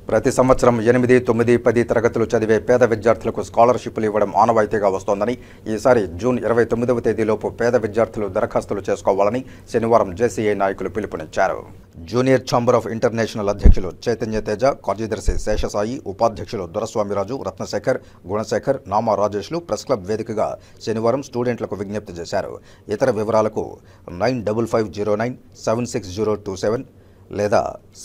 ప్రతి సంవత్సరం 8, 9, 10 తరగతులు చదివే పేద విద్యార్థులకు స్కాలర్షిప్లు ఇవ్వడం ఆనవాయితీగా వస్తోందని ఈసారి జూన్ 29వ తేదీలోపు పేద విద్యార్థులు దరఖాస్తులు చేసుకోవాలని శనివారం జేసీఐ నాయకులు పిలుపునిచ్చారు. జూనియర్ ఛాంబర్ ఆఫ్ ఇంటర్నేషనల్ అధ్యక్షులు చైతన్య తేజ, కార్యదర్శి శేషసాయి, ఉపాధ్యక్షులు దొరస్వామిరాజు, రత్నశేఖర్, గుణశేఖర్, నామా రాజేష్లు ప్రెస్ క్లబ్ వేదికగా శనివారం స్టూడెంట్లకు విజ్ఞప్తి చేశారు. ఇతర వివరాలకు 9550976027 లేదా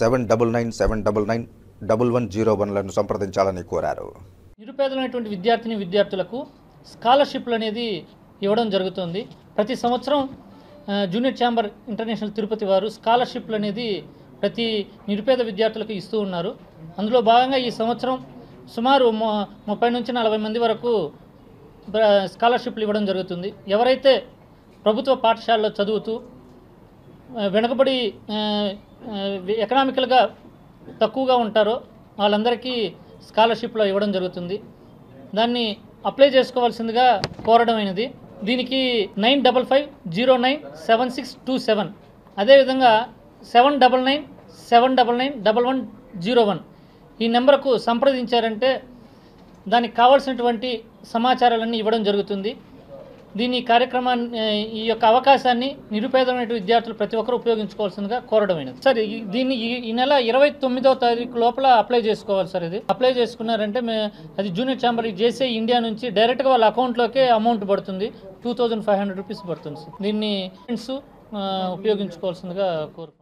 7997991101 సంప్రదించాలని కోరారు. నిరుపేదలైనటువంటి విద్యార్థులకు స్కాలర్షిప్లు అనేది ఇవ్వడం జరుగుతుంది. ప్రతి సంవత్సరం జూనియర్ ఛాంబర్ ఇంటర్నేషనల్ తిరుపతి వారు స్కాలర్షిప్లు అనేది ప్రతి నిరుపేద విద్యార్థులకు ఇస్తూ ఉన్నారు. అందులో భాగంగా ఈ సంవత్సరం సుమారు 30 నుంచి 40 మంది వరకు స్కాలర్షిప్లు ఇవ్వడం జరుగుతుంది. ఎవరైతే ప్రభుత్వ పాఠశాలలో చదువుతూ వెనుకబడి ఎకనామికల్గా తక్కువగా ఉంటారో వాళ్ళందరికీ స్కాలర్షిప్లో ఇవ్వడం జరుగుతుంది. దాన్ని అప్లై చేసుకోవాల్సిందిగా కోరడమైనది. దీనికి 95509767 అదేవిధంగా 7997991101 ఈ నెంబర్కు సంప్రదించారంటే దానికి కావాల్సినటువంటి సమాచారాలన్నీ ఇవ్వడం జరుగుతుంది. దీని కార్యక్రమాన్ని ఈ యొక్క అవకాశాన్ని నిరుపేదమైన విద్యార్థులు ప్రతి ఒక్కరూ ఉపయోగించుకోవాల్సిందిగా కోరడమైనది. సార్ దీన్ని ఈ నెల 29వ తారీఖు లోపల అప్లై చేసుకోవాలి సార్. ఇది అప్లై చేసుకున్నారంటే అది జూనియర్ ఛాంబర్ జేసీఐ ఇండియా నుంచి డైరెక్ట్గా వాళ్ళ అకౌంట్లోకే అమౌంట్ పడుతుంది. 2500 రూపీస్ పడుతుంది సార్. దీన్ని ఉపయోగించుకోవాల్సిందిగా కోరుకుంటున్నాను.